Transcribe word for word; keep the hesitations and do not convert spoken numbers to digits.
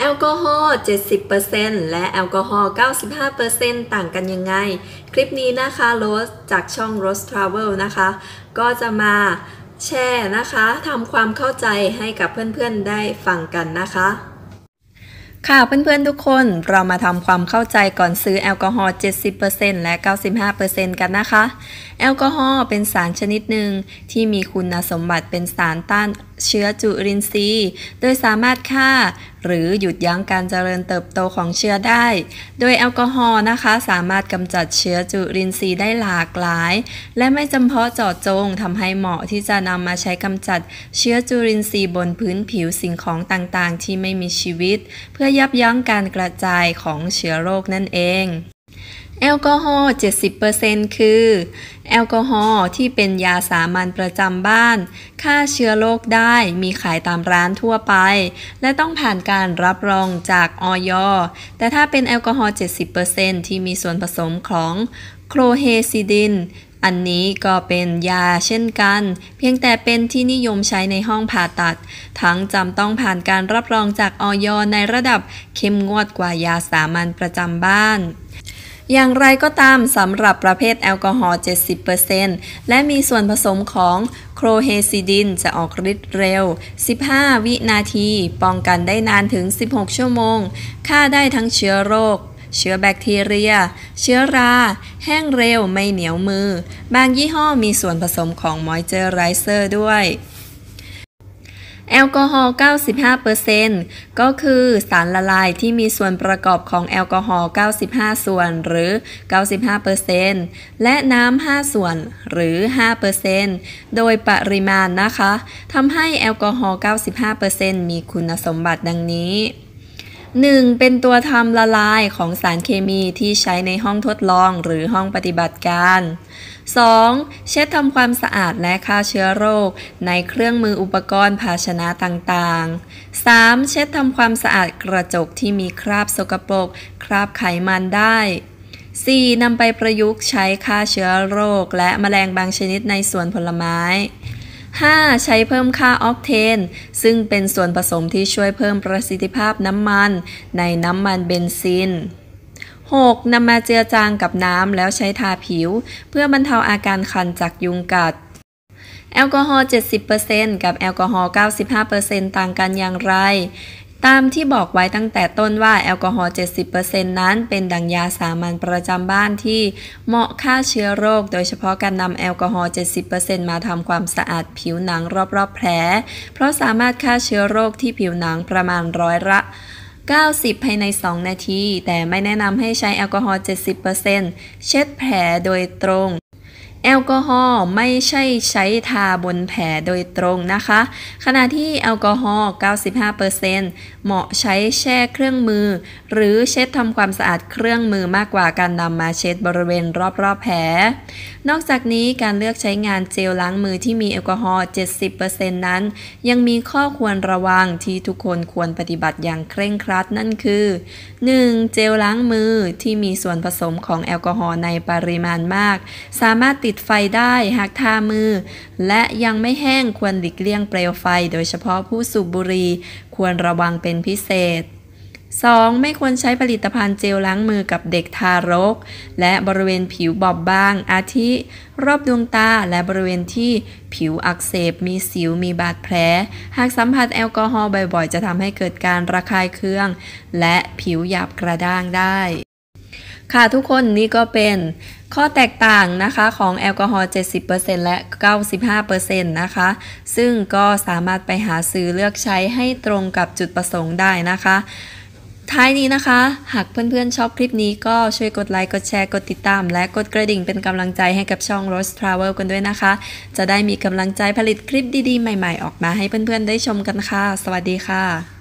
แอลกอฮอล์ เจ็ดสิบเปอร์เซ็นต์ และแอลกอฮอล์ เก้าสิบห้าเปอร์เซ็นต์ ต่างกันยังไง คลิปนี้นะคะโรสจากช่อง Rose Travel นะคะก็จะมาแชร์นะคะทำความเข้าใจให้กับเพื่อนๆได้ฟังกันนะคะค่ะเพื่อนๆทุกคนเรามาทำความเข้าใจก่อนซื้อแอลกอฮอล์ เจ็ดสิบเปอร์เซ็นต์ และ เก้าสิบห้าเปอร์เซ็นต์ กันนะคะแอลกอฮอล์เป็นสารชนิดหนึ่งที่มีคุณสมบัติเป็นสารต้านเชื้อจุลินทรีย์โดยสามารถฆ่าหรือหยุดยั้งการเจริญเติบโตของเชื้อได้โดยแอลกอฮอล์นะคะสามารถกำจัดเชื้อจุลินทรีย์ได้หลากหลายและไม่จำเพาะเจาะจงทำให้เหมาะที่จะนำมาใช้กำจัดเชื้อจุลินทรีย์บนพื้นผิวสิ่งของต่างๆที่ไม่มีชีวิตเพื่อยับยั้งการกระจายของเชื้อโรคนั่นเองแอลกอฮอล์ เจ็ดสิบเปอร์เซ็นต์ คือแอลกอฮอล์ที่เป็นยาสามัญประจำบ้านฆ่าเชื้อโรคได้มีขายตามร้านทั่วไปและต้องผ่านการรับรองจากอย แต่ถ้าเป็นแอลกอฮอล์ เจ็ดสิบเปอร์เซ็นต์ ที่มีส่วนผสมของโคลเฮซิดินอันนี้ก็เป็นยาเช่นกันเพียงแต่เป็นที่นิยมใช้ในห้องผ่าตัดทั้งจำต้องผ่านการรับรองจากอย ในระดับเข้มงวดกว่ายาสามัญประจำบ้านอย่างไรก็ตามสำหรับประเภทแอลกอฮอล์ เจ็ดสิบเปอร์เซ็นต์ และมีส่วนผสมของโคลเฮซิดินจะออกฤทธิ์เร็ว สิบห้า วินาทีป้องกันได้นานถึง สิบหก ชั่วโมงฆ่าได้ทั้งเชื้อโรคเชื้อแบคทีเรียเชื้อราแห้งเร็วไม่เหนียวมือบางยี่ห้อมีส่วนผสมของมอยเจอไรเซอร์ด้วยแอลกอฮอล์ เก้าสิบห้าเปอร์เซ็นต์ ก็คือสารละลายที่มีส่วนประกอบของแอลกอฮอล์ เก้าสิบห้า ส่วนหรือ เก้าสิบห้าเปอร์เซ็นต์ และน้ำ ห้า ส่วนหรือ ห้าเปอร์เซ็นต์ โดยปริมาณนะคะทำให้แอลกอฮอล์ เก้าสิบห้าเปอร์เซ็นต์ มีคุณสมบัติดังนี้หนึ่งเป็นตัวทำละลายของสารเคมีที่ใช้ในห้องทดลองหรือห้องปฏิบัติการสองเช็ดทำความสะอาดและฆ่าเชื้อโรคในเครื่องมืออุปกรณ์ภาชนะต่างๆสามเช็ดทำความสะอาดกระจกที่มีคราบสกปรกคราบไขมันได้สี่นำไปประยุกต์ใช้ฆ่าเชื้อโรคและแมลงบางชนิดในสวนผลไม้ห้าใช้เพิ่มค่าออกเทนซึ่งเป็นส่วนผสมที่ช่วยเพิ่มประสิทธิภาพน้ำมันในน้ำมันเบนซินหกนำมาเจือจางกับน้ำแล้วใช้ทาผิวเพื่อบรรเทาอาการคันจากยุงกัดแอลกอฮอล์ เจ็ดสิบเปอร์เซ็นต์ กับแอลกอฮอล์ เก้าสิบห้าเปอร์เซ็นต์ ต่างกันอย่างไรตามที่บอกไว้ตั้งแต่ต้นว่าแอลกอฮอล์ เจ็ดสิบเปอร์เซ็นต์ นั้นเป็นดั่งยาสามัญประจำบ้านที่เหมาะฆ่าเชื้อโรคโดยเฉพาะการนำแอลกอฮอล์ เจ็ดสิบเปอร์เซ็นต์ มาทำความสะอาดผิวหนังรอบๆแผลเพราะสามารถฆ่าเชื้อโรคที่ผิวหนังประมาณร้อยละเก้าสิบภายในสองนาทีแต่ไม่แนะนำให้ใช้แอลกอฮอล์ เจ็ดสิบเปอร์เซ็นต์ เช็ดแผลโดยตรงแอลกอฮอล์ไม่ใช่ใช้ทาบนแผลโดยตรงนะคะขณะที่แอลกอฮอล์ เก้าสิบห้าเปอร์เซ็นต์ เหมาะใช้แช่เครื่องมือหรือเช็ดทำความสะอาดเครื่องมือมากกว่าการนำมาเช็ดบริเวณรอบๆแผลนอกจากนี้การเลือกใช้งานเจลล้างมือที่มีแอลกอฮอล์ เจ็ดสิบเปอร์เซ็นต์ นั้นยังมีข้อควรระวังที่ทุกคนควรปฏิบัติอย่างเคร่งครัดนั่นคือหนึ่งเจลล้างมือที่มีส่วนผสมของแอลกอฮอล์ในปริมาณมากสามารถติดไฟได้หากทามือและยังไม่แห้งควรหลีกเลี่ยงเปลวไฟโดยเฉพาะผู้สูบบุหรี่ควรระวังเป็นพิเศษสองไม่ควรใช้ผลิตภัณฑ์เจลล้างมือกับเด็กทารกและบริเวณผิวบอบบางอาทิรอบดวงตาและบริเวณที่ผิวอักเสบมีสิวมีบาดแผลหากสัมผัสแอลกอฮอล์บ่อยๆจะทำให้เกิดการระคายเคืองและผิวหยาบกระด้างได้ค่ะทุกคนนี่ก็เป็นข้อแตกต่างนะคะของแอลกอฮอล์ เจ็ดสิบเปอร์เซ็นต์ และ เก้าสิบห้าเปอร์เซ็นต์ นะคะซึ่งก็สามารถไปหาซื้อเลือกใช้ให้ตรงกับจุดประสงค์ได้นะคะท้ายนี้นะคะหากเพื่อนๆชอบคลิปนี้ก็ช่วยกดไลค์กดแชร์กดติดตามและกดกระดิ่งเป็นกำลังใจให้กับช่อง Rose Travel กันด้วยนะคะจะได้มีกำลังใจผลิตคลิปดีๆใหม่ๆออกมาให้เพื่อนๆได้ชมกันค่ะสวัสดีค่ะ